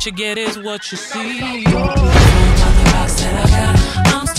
What you get is what you see. About the rocks that I got, I'm